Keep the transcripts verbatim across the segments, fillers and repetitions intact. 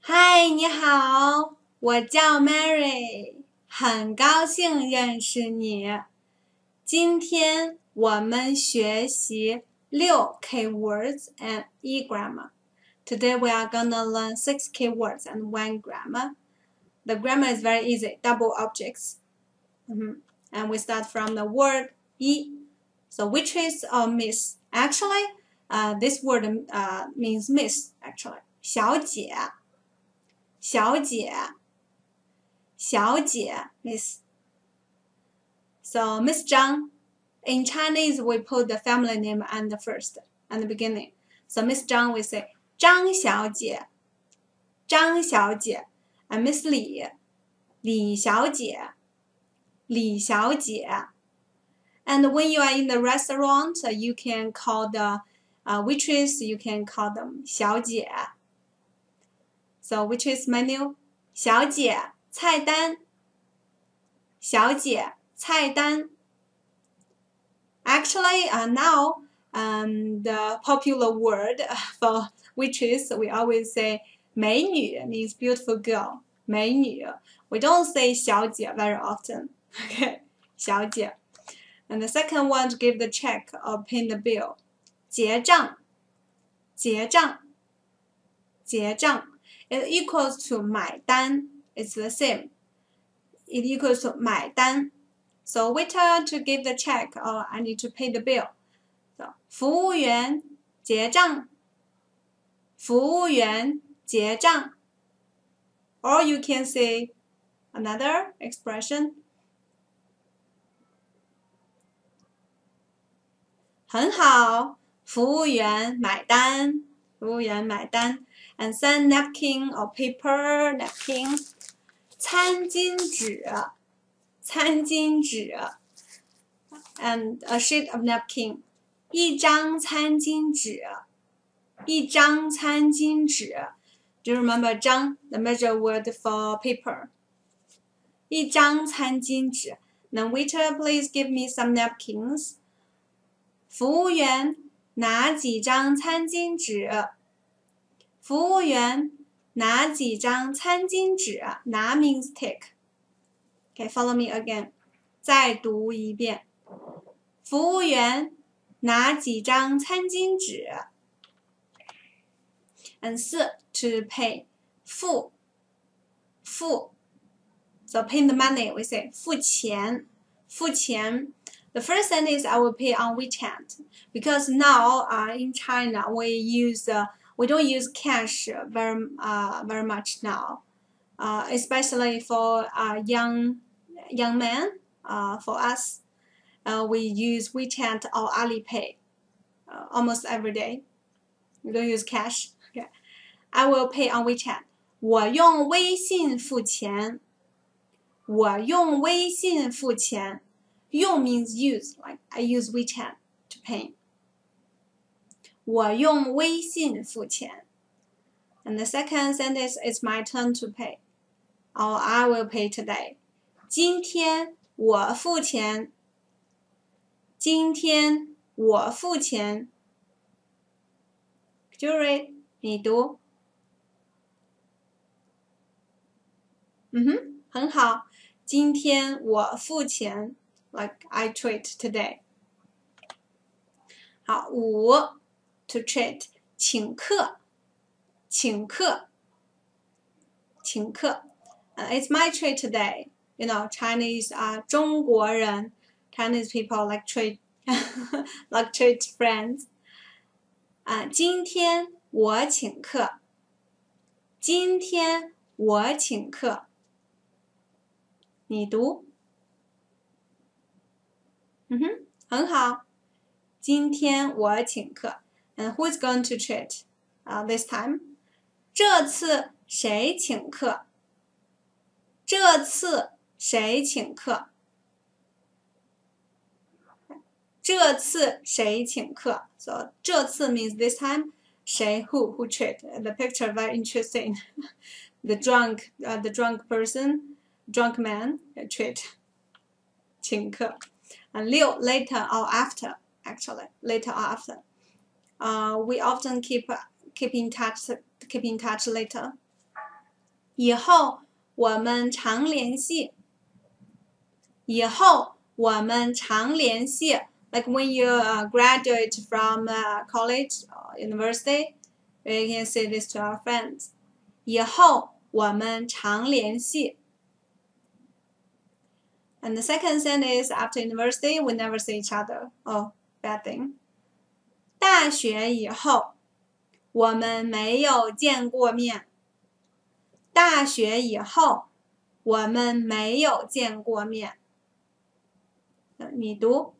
嗨，你好，我叫 Mary，很高兴认识你。今天我们学习六 keywords and e grammar. Today we are gonna learn six keywords and one grammar. The grammar is very easy, double objects. Mm-hmm. And we start from the word e. So which is or miss? Actually, uh, this word uh, means miss, actually. 小姐小姐小姐 Miss. So Miss Zhang, in Chinese we put the family name and the first and the beginning. So Miss Zhang we say 张小姐张小姐 and Miss Li 李小姐李小姐 And when you are in the restaurant, you can call the uh, waitress, you can call them 小姐 So waitress menu 小姐菜单小姐菜单 Actually, uh, now um, the popular word for waitress, we always say 美女 means beautiful girl. 美女 We don't say 小姐 very often. Okay, 小姐 And the second one to give the check or pay the bill. 结账结账结账 It equals to 买单 It's the same. It equals to 买单 So waiter to give the check or I need to pay the bill. So 服务员结账服务员结账 Or you can say another expression. 很好服务员买单服务员买单 And send napkin or paper napkin 餐巾纸餐巾纸 and a sheet of napkin 一张餐巾纸一张餐巾纸 Do you remember 张 the measure word for paper 一张餐巾纸 Then waiter please give me some napkins 服务员拿几张餐巾纸服务员拿几张餐巾纸拿 means take Okay, follow me again 再读一遍服务员拿几张餐巾纸 And 四 to pay 付付 So pay the money we say 付钱付钱The first sentence I will pay on WeChat because now uh, in China we use uh, we don't use cash very uh, very much now, uh, especially for uh, young young men. Uh, for us, uh, we use WeChat or Alipay uh, almost every day. We don't use cash. Okay. I will pay on WeChat. 我用微信付钱。我用微信付钱。用 means use, like I use WeChat to pay. 我用微信付钱 And the second sentence is my turn to pay. Or I will pay today. 今天我付钱今天我付钱 Could you read? 你读嗯哼，很好今天我付钱Like I treat today. 好，五 to treat 请客，请客，请客。Uh, it's my treat today. You know, Chinese 啊、uh, 中国人 Chinese people like treat like treat friends. 啊、uh, 今天我请客，今天我请客。你读。嗯哼，很好。今天我请客。And who is going to treat uh, this time? 这次谁请客？这次谁请客？这次谁请客 So 这次 means this time. 谁 who who treat? The picture very interesting. the drunk uh, the drunk person, drunk man treat. 请客。And 六 later or after actually later or after. Uh, we often keep keep in touch keep in touch later. 以后我们常联系。以后我们常联系。Like when you uh, graduate from uh, college or university, we can say this to our friends. 以后我们常联系。And the second sentence is after university, we never see each other. Oh, bad thing. 大学以后，我们没有见过面。大学以后，我们没有见过面。你读。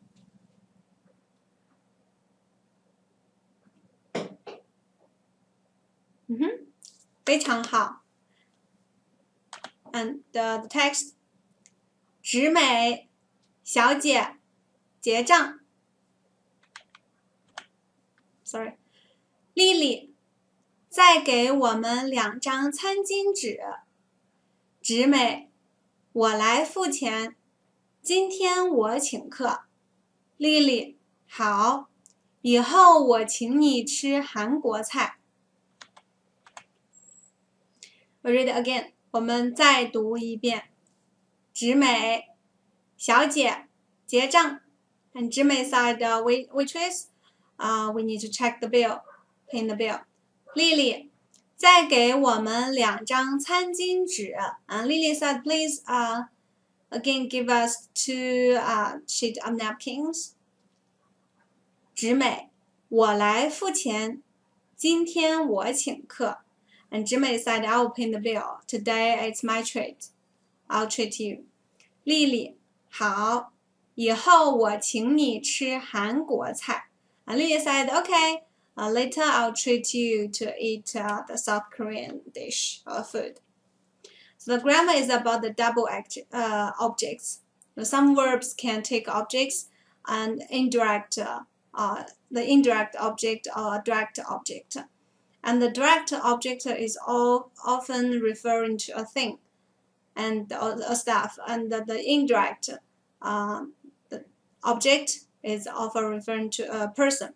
嗯哼，非常好。And the, the text. 直美，小姐，结账。Sorry. 丽丽，再给我们两张餐巾纸。直美，我来付钱。今天我请客。丽丽，好，以后我请你吃韩国菜。We read it again. 我们再读一遍。直美，小姐，结账。And 直美 said, uh, wait, waitress, uh, we need to check the bill, pay the bill. 丽丽，再给我们两张餐巾纸。And Lily said, please, uh, again give us two uh, sheet of napkins. 直美，我来付钱。今天我请客。And 直美 said, I will pay the bill. Today it's my treat. I'll treat you. 丽丽，好，以后我请你吃韩国菜。And Lily said, okay, uh, later I'll treat you to eat uh, the South Korean dish or food. So the grammar is about the double act, uh, objects. So some verbs can take objects and indirect, uh, uh, the indirect object or a direct object. And the direct object is all often referring to a thing and a stuff, and the, the indirect uh, the object is often referring to a person.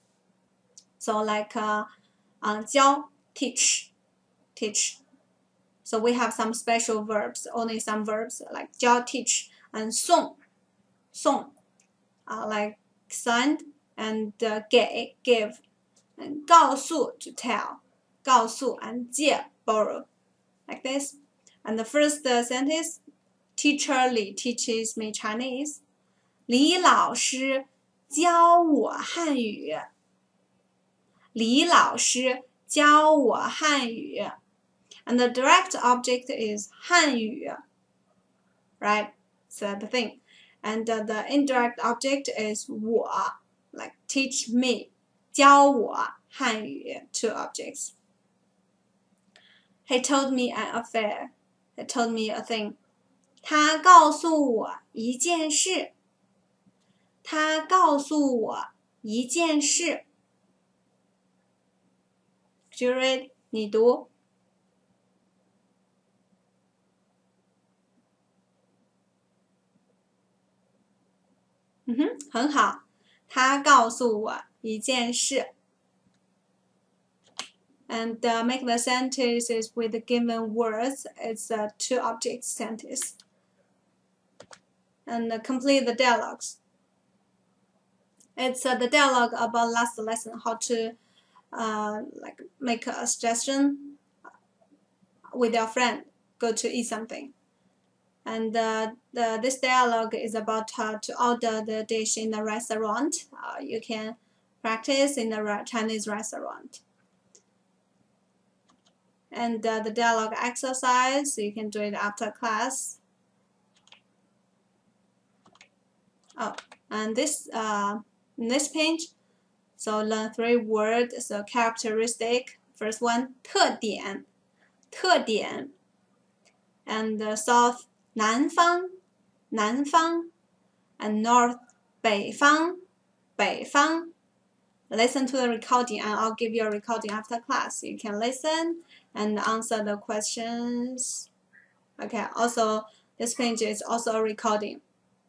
So like uh, uh, 教 teach teach. So we have some special verbs, only some verbs like 教 teach and 送送 uh, like send and uh, 给 give. And 告诉 to tell, 告诉 and 借 borrow, like this. And the first uh, sentence, teacher Li teaches me Chinese. 李老师教我汉语。李老师教我汉语。And the direct object is 汉语, right? So the thing. And uh, the indirect object is 我, like teach me. 教我汉语 two objects. He told me an affair. He told me a thing. 他告诉我一件事。他告诉我一件事。Could you read? 你读。嗯哼，很好。他告诉我一件事。And uh, make the sentences with the given words. It's a two object sentence. And uh, complete the dialogues. It's uh, the dialogue about last lesson, how to uh, like make a suggestion with your friend, go to eat something. And uh, the, this dialogue is about how to order the dish in the restaurant. Uh, you can practice in the Chinese restaurant. And uh, the dialogue exercise, you can do it after class. Oh, and this uh, this page, so learn three words. So characteristic, first one, 特点，特点， and the south, 南方，南方， and north, 北方，北方。Listen to the recording, and I'll give you a recording after class. You can listen and answer the questions. Okay, also this page is also a recording.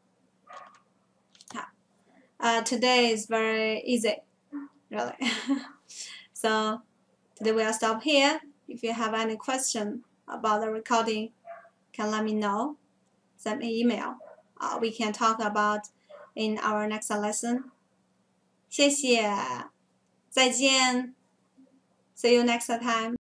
Uh, today is very easy, really. So today we'll stop here. If you have any question about the recording, can let me know. Send me email. Uh, we can talk about in our next lesson. 谢谢，再见。See you next time.